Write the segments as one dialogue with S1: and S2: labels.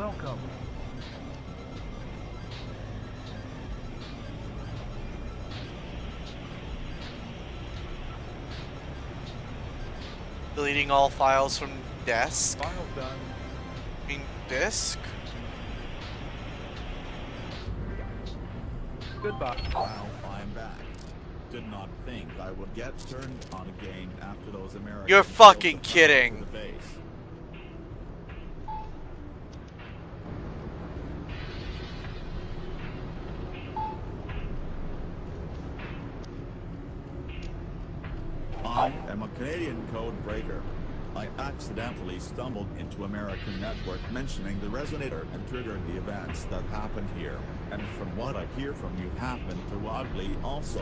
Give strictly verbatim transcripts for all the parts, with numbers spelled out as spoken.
S1: Welcome.
S2: Deleting all files from desk.
S1: File done.
S2: I mean, disk?
S1: Goodbye.
S3: Wow, I'm back. Did not think I would get turned on again after those Americans.
S2: You're fucking
S3: built the
S2: kidding.
S3: tunnel to the base. I am a Canadian code breaker. I accidentally stumbled into American network mentioning the resonator and triggered the events that happened here. And from what I hear from you, happened to Wadley also.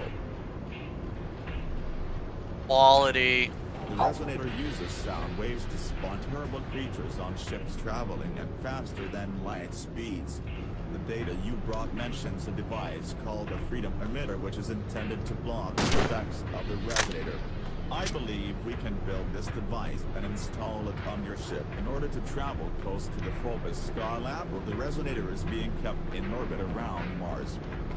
S2: Quality.
S3: The resonator uses sound waves to spawn terrible creatures on ships traveling at faster than light speeds. The data you brought mentions a device called a freedom emitter, which is intended to block the effects of the resonator. I believe we can build this device and install it on your ship in order to travel close to the Phobos Scar Lab, where the resonator is being kept in orbit around Mars.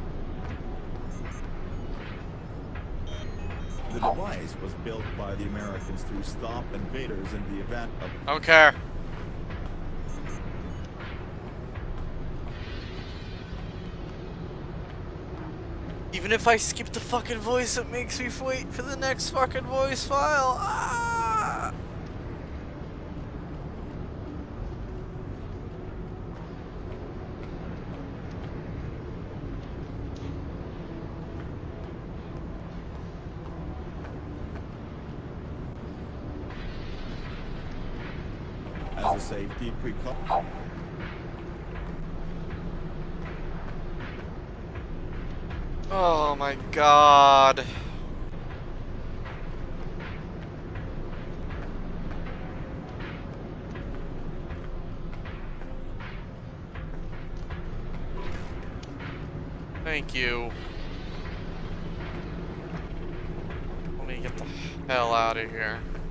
S3: The device was built by the Americans to stop invaders in the event of...
S2: Don't care. Even if I skip the fucking voice, it makes me wait for the next fucking voice file. Ah!
S3: As a safety precaution.
S2: Oh my god. Thank you. Let me get the hell out of here.